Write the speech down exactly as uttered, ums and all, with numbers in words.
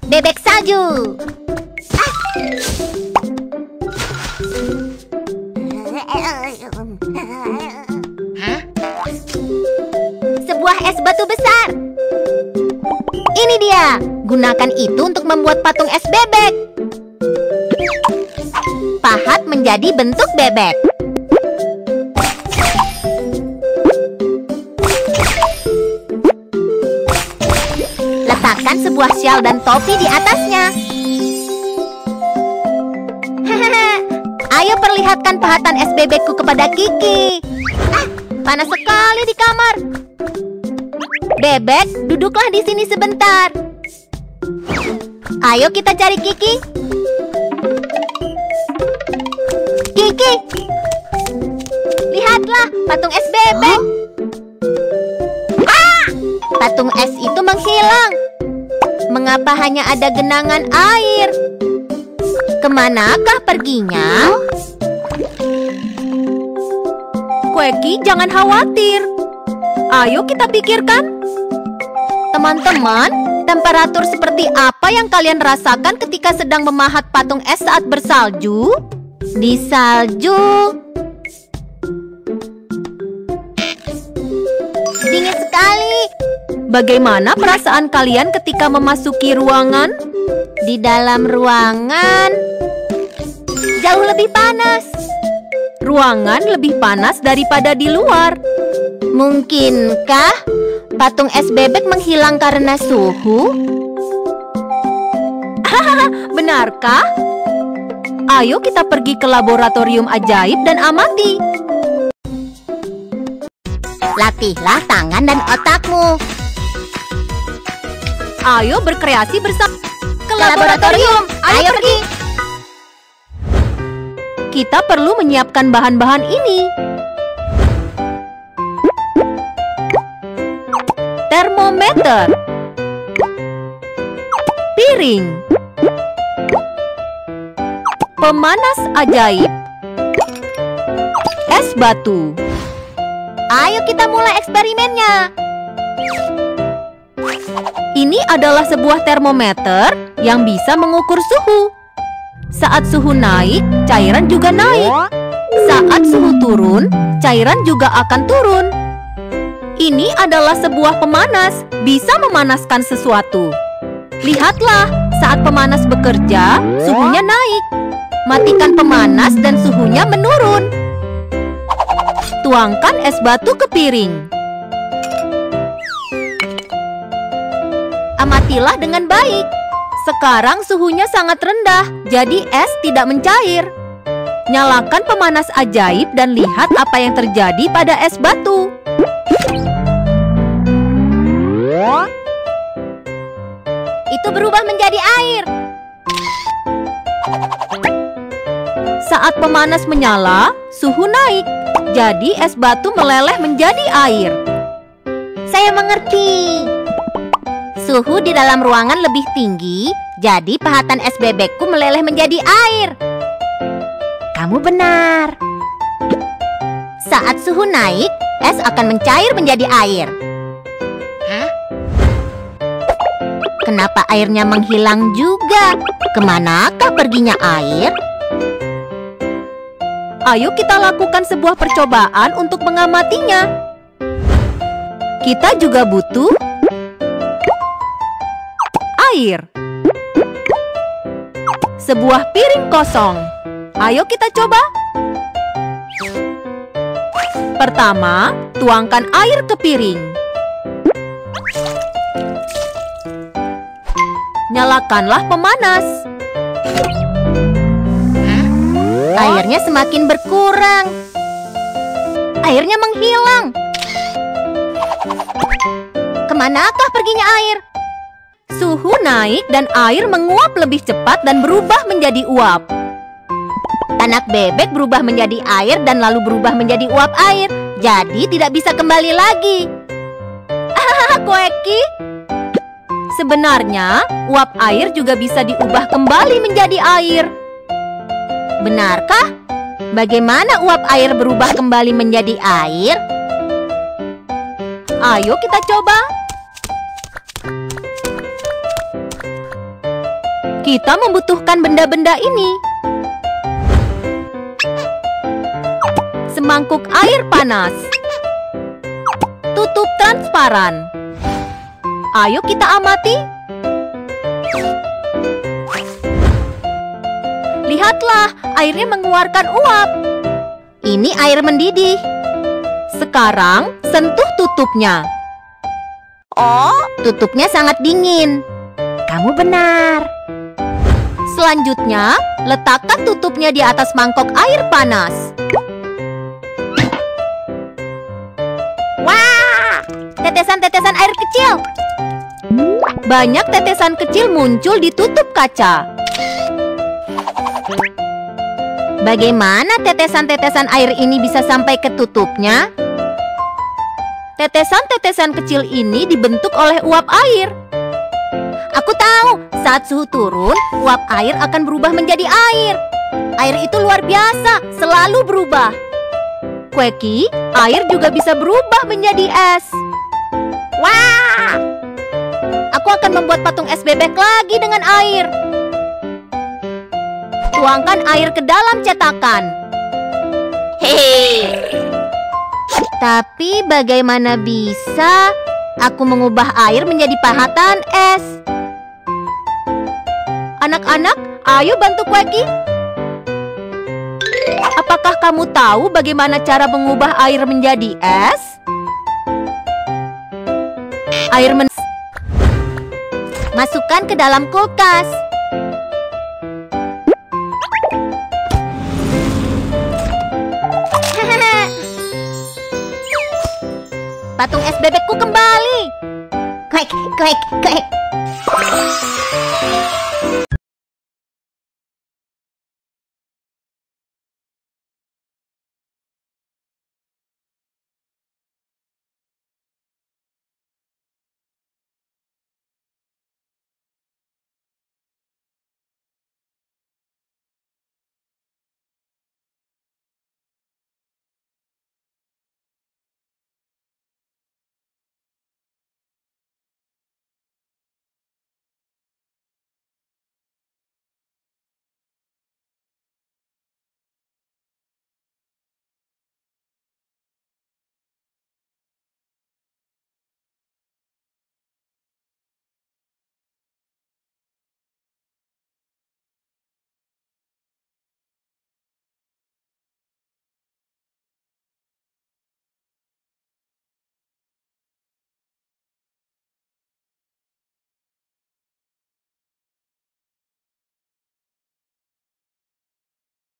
bebek salju. Hah? Sebuah es batu besar. Ini dia. Gunakan itu untuk membuat patung es bebek. Pahat menjadi bentuk bebek. Letakkan sebuah syal dan topi di atasnya. Ayo perlihatkan pahatan es bebekku kepada Kiki. Ah, panas sekali di kamar. Bebek, duduklah di sini sebentar. Ayo kita cari Kiki. Kiki, lihatlah patung es bebek. Ah! Patung es itu menghilang. Mengapa hanya ada genangan air? Kemanakah perginya? Quacky, jangan khawatir. Ayo kita pikirkan. Teman-teman, temperatur seperti apa yang kalian rasakan ketika sedang memahat patung es saat bersalju? Di salju. Dingin sekali. Bagaimana perasaan kalian ketika memasuki ruangan? Di dalam ruangan jauh lebih panas. Ruangan lebih panas daripada di luar. Mungkinkah patung es bebek menghilang karena suhu? Benarkah? Ayo kita pergi ke laboratorium ajaib dan amati. Latihlah tangan dan otakmu. Ayo berkreasi bersama. Ke laboratorium. Ayo pergi. Kita perlu menyiapkan bahan-bahan ini. Termometer, piring, pemanas ajaib, es batu. Ayo kita mulai eksperimennya. Ini adalah sebuah termometer yang bisa mengukur suhu. Saat suhu naik, cairan juga naik. Saat suhu turun, cairan juga akan turun. Ini adalah sebuah pemanas, bisa memanaskan sesuatu. Lihatlah, saat pemanas bekerja, suhunya naik. Matikan pemanas dan suhunya menurun. Tuangkan es batu ke piring. Amatilah dengan baik. Sekarang suhunya sangat rendah, jadi es tidak mencair. Nyalakan pemanas ajaib dan lihat apa yang terjadi pada es batu. Itu berubah menjadi air. Saat pemanas menyala, suhu naik. Jadi es batu meleleh menjadi air. Saya mengerti. Suhu di dalam ruangan lebih tinggi, jadi pahatan es bebekku meleleh menjadi air. Kamu benar. Saat suhu naik, es akan mencair menjadi air. Hah? Kenapa airnya menghilang juga? Kemanakah perginya air? Ayo kita lakukan sebuah percobaan untuk mengamatinya. Kita juga butuh air. Sebuah piring kosong. Ayo kita coba. Pertama, tuangkan air ke piring. Nyalakanlah pemanas. Airnya semakin berkurang. Airnya menghilang. Kemanakah perginya air? Suhu naik dan air menguap lebih cepat dan berubah menjadi uap. Anak bebek berubah menjadi air dan lalu berubah menjadi uap air. Jadi tidak bisa kembali lagi. Hahaha, Quacky. Sebenarnya, uap air juga bisa diubah kembali menjadi air. Benarkah? Bagaimana uap air berubah kembali menjadi air? Ayo kita coba. Kita membutuhkan benda-benda ini. Semangkuk air panas. Tutup transparan. Ayo kita amati. Lihatlah, airnya mengeluarkan uap. Ini air mendidih. Sekarang, sentuh tutupnya. Oh, tutupnya sangat dingin. Kamu benar. Selanjutnya, letakkan tutupnya di atas mangkok air panas. Wah, tetesan-tetesan air kecil. Banyak tetesan kecil muncul di tutup kaca. Bagaimana tetesan-tetesan air ini bisa sampai ke tutupnya? Tetesan-tetesan kecil ini dibentuk oleh uap air. Aku tahu, saat suhu turun, uap air akan berubah menjadi air. Air itu luar biasa, selalu berubah. Quacky, air juga bisa berubah menjadi es. Wah! Aku akan membuat patung es bebek lagi dengan air. Tuangkan air ke dalam cetakan. Hehe. Tapi bagaimana bisa aku mengubah air menjadi pahatan es? Anak-anak, ayo bantu Quacky. Apakah kamu tahu bagaimana cara mengubah air menjadi es? Air men... Masukkan ke dalam kulkas. Patung es bebekku kembali. Kuek, kuek, kuek.